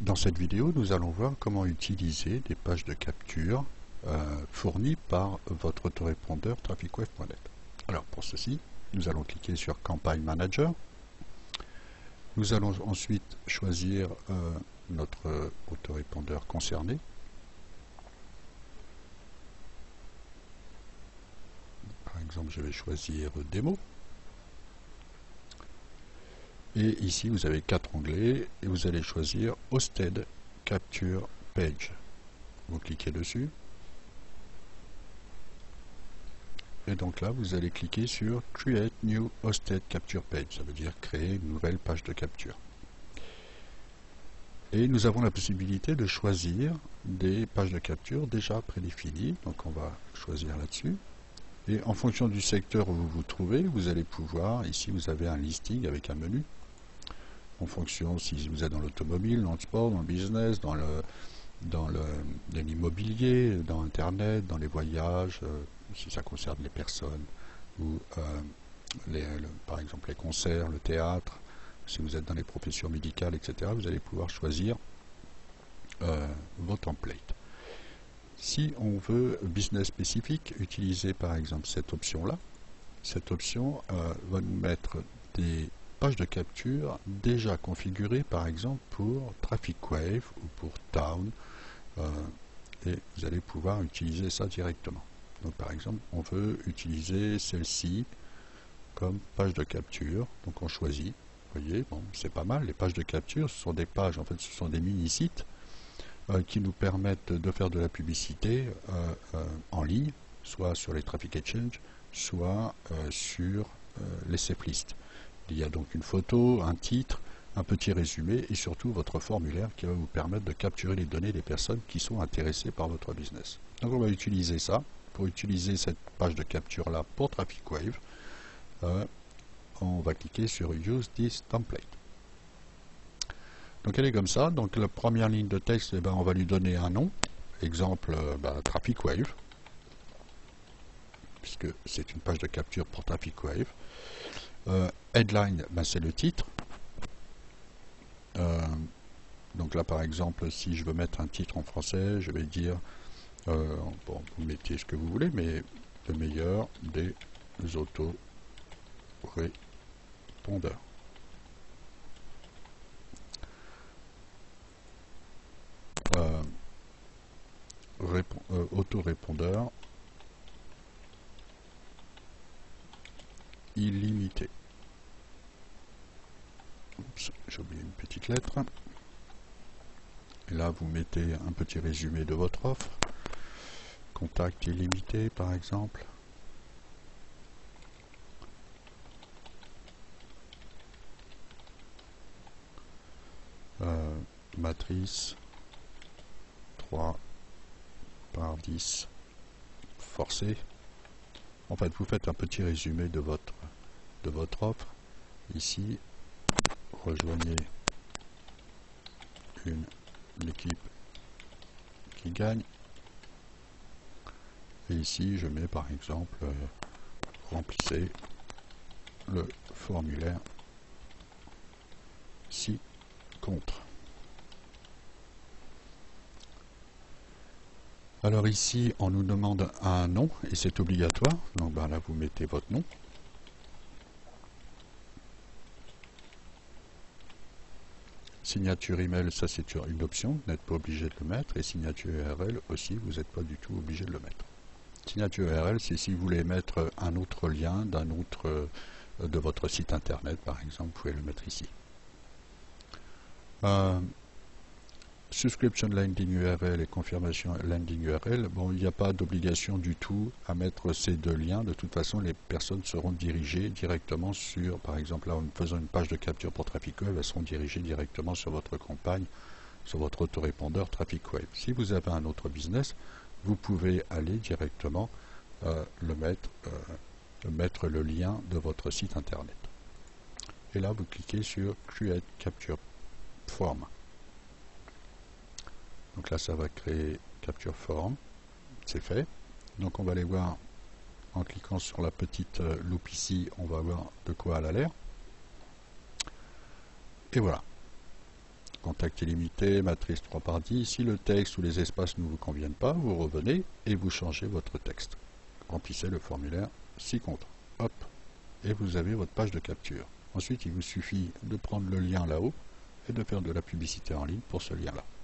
Dans cette vidéo, nous allons voir comment utiliser des pages de capture fournies par votre autorépondeur TrafficWave.net. Alors pour ceci, nous allons cliquer sur Campaign Manager. Nous allons ensuite choisir notre autorépondeur concerné. Par exemple, je vais choisir Démo. Et ici, vous avez 4 onglets et vous allez choisir Hosted Capture Page. Vous cliquez dessus. Et donc là, vous allez cliquer sur Create New Hosted Capture Page. Ça veut dire créer une nouvelle page de capture. Et nous avons la possibilité de choisir des pages de capture déjà prédéfinies. Donc on va choisir là-dessus. Et en fonction du secteur où vous vous trouvez, vous allez pouvoir, ici vous avez un listing avec un menu. En fonction si vous êtes dans l'automobile, dans le sport, dans le business, dans l'immobilier, dans Internet, dans les voyages, si ça concerne les personnes, ou par exemple les concerts, le théâtre, si vous êtes dans les professions médicales, etc., vous allez pouvoir choisir vos templates. Si on veut business spécifique, utiliser par exemple cette option-là. Cette option va nous mettre des pages de capture déjà configurées par exemple pour TrafficWave ou pour Town et vous allez pouvoir utiliser ça directement. Donc par exemple on veut utiliser celle-ci comme page de capture, donc on choisit, vous voyez, bon, c'est pas mal. Les pages de capture, ce sont des pages, en fait ce sont des mini-sites qui nous permettent de faire de la publicité en ligne, soit sur les Traffic Exchange, soit sur les safe lists. Il y a donc une photo, un titre, un petit résumé et surtout votre formulaire qui va vous permettre de capturer les données des personnes qui sont intéressées par votre business. Donc on va utiliser ça. Pour utiliser cette page de capture là pour TrafficWave, on va cliquer sur Use this template. Donc elle est comme ça. Donc la première ligne de texte, eh ben, on va lui donner un nom. Exemple TrafficWave, puisque c'est une page de capture pour TrafficWave. Headline, ben, c'est le titre. Donc là par exemple, si je veux mettre un titre en français, je vais dire, bon, vous mettez ce que vous voulez, mais le meilleur des autorépondeurs. Autorépondeur illimité. Oups, j'ai oublié une petite lettre. Et là, vous mettez un petit résumé de votre offre. Contact illimité, par exemple. Matrice 3 par 10 forcé. En fait, vous faites un petit résumé de votre offre. Ici, rejoignez une équipe qui gagne. Et ici, je mets par exemple, remplissez le formulaire si contre. Alors ici, on nous demande un nom et c'est obligatoire. Donc ben là, vous mettez votre nom. Signature email, ça c'est une option, vous n'êtes pas obligé de le mettre. Et signature URL aussi, vous n'êtes pas du tout obligé de le mettre. Signature URL, c'est si vous voulez mettre un autre lien d'un autre de votre site internet, par exemple, vous pouvez le mettre ici. Subscription landing URL et confirmation landing URL, bon, il n'y a pas d'obligation du tout à mettre ces deux liens. De toute façon, les personnes seront dirigées directement sur, par exemple, là, en faisant une page de capture pour TrafficWave, elles seront dirigées directement sur votre campagne, sur votre autorépondeur TrafficWave. Si vous avez un autre business, vous pouvez aller directement mettre le lien de votre site internet. Et là, vous cliquez sur Create Capture Form. Donc là, ça va créer Capture Form. C'est fait. Donc on va aller voir, en cliquant sur la petite loupe ici, on va voir de quoi elle a l'air. Et voilà. Donc contact illimité, matrice 3 par 10. Si le texte ou les espaces ne vous conviennent pas, vous revenez et vous changez votre texte. Remplissez le formulaire ci-contre. Hop, et vous avez votre page de capture. Ensuite, il vous suffit de prendre le lien là-haut et de faire de la publicité en ligne pour ce lien-là.